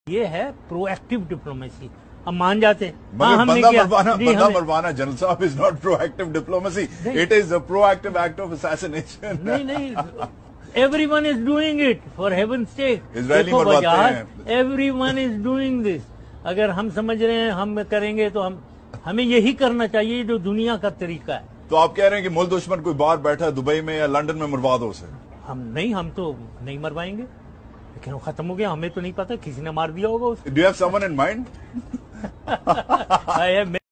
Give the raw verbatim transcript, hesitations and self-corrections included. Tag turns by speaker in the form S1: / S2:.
S1: ये है proactive diplomacy. हम मान जाते
S2: हाँ, हमने बंदा किया मरवाना, बंदा मरवाना जनरल साहब is not proactive diplomacy, it is a proactive act of assassination.
S1: नहीं नहीं, everyone is doing it for heaven's sake.
S2: Israeli मरवाते हैं,
S1: एवरीवन इज डूइंग दिस। अगर हम समझ रहे हैं हम करेंगे तो हम हमें यही करना चाहिए जो दुनिया का तरीका है।
S2: तो आप कह रहे हैं कि मुल्क दुश्मन कोई बाहर बैठा है दुबई में या लंदन में, मरवा दो उसे।
S1: हम नहीं, हम तो नहीं मरवाएंगे, लेकिन वो खत्म हो गया, हमें तो नहीं पता, किसी ने मार दिया होगा उसको।
S2: Do you have someone in mind?